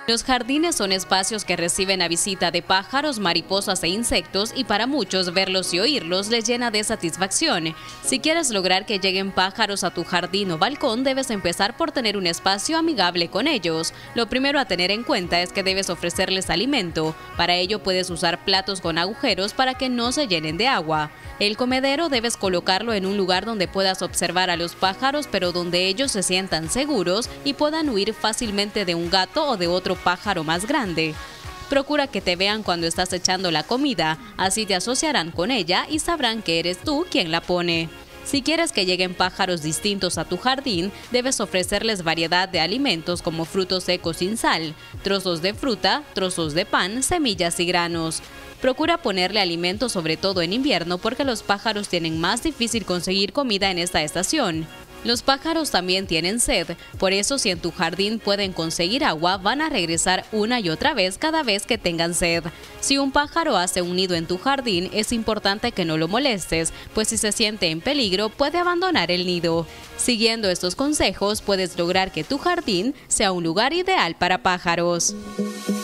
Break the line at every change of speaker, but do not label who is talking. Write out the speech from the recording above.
Los jardines son espacios que reciben a visita de pájaros, mariposas e insectos y para muchos verlos y oírlos les llena de satisfacción. Si quieres lograr que lleguen pájaros a tu jardín o balcón, debes empezar por tener un espacio amigable con ellos. Lo primero a tener en cuenta es que debes ofrecerles alimento. Para ello puedes usar platos con agujeros para que no se llenen de agua. El comedero debes colocarlo en un lugar donde puedas observar a los pájaros, pero donde ellos se sientan seguros y puedan huir fácilmente de un gato o de otro pájaro más grande. Procura que te vean cuando estás echando la comida, así te asociarán con ella y sabrán que eres tú quien la pone. Si quieres que lleguen pájaros distintos a tu jardín, debes ofrecerles variedad de alimentos como frutos secos sin sal, trozos de fruta, trozos de pan, semillas y granos. Procura ponerle alimento sobre todo en invierno porque los pájaros tienen más difícil conseguir comida en esta estación. Los pájaros también tienen sed, por eso si en tu jardín pueden conseguir agua, van a regresar una y otra vez cada vez que tengan sed. Si un pájaro hace un nido en tu jardín, es importante que no lo molestes, pues si se siente en peligro puede abandonar el nido. Siguiendo estos consejos, puedes lograr que tu jardín sea un lugar ideal para pájaros.